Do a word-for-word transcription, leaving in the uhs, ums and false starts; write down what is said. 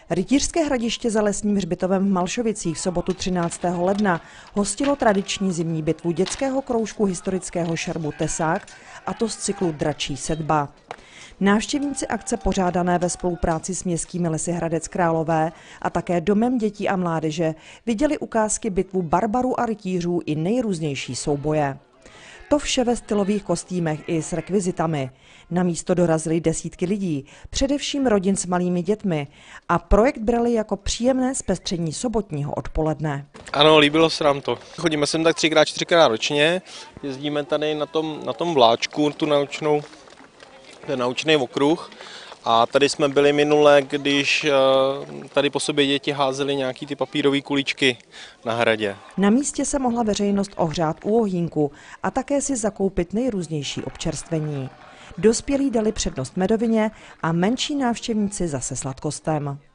Rytířské hradiště za Lesním hřbitovem v Malšovicích v sobotu třináctého ledna hostilo tradiční zimní bitvu dětského kroužku historického šermu Tesák, a to z cyklu Dračí sedba. Návštěvníci akce pořádané ve spolupráci s městskými lesy Hradec Králové a také Domem dětí a mládeže viděli ukázky bitvu barbarů a rytířů i nejrůznější souboje. To vše ve stylových kostýmech i s rekvizitami. Na místo dorazily desítky lidí, především rodin s malými dětmi, a projekt brali jako příjemné zpestření sobotního odpoledne. Ano, líbilo se nám to. Chodíme sem tak třikrát, čtyřikrát ročně, jezdíme tady na tom, na tom vláčku, tu naučnou, ten naučný okruh. A tady jsme byli minule, když tady po sobě děti házely nějaký ty papírové kuličky na hradě. Na místě se mohla veřejnost ohřát u ohýnku a také si zakoupit nejrůznější občerstvení. Dospělí dali přednost medovině a menší návštěvníci zase sladkostem.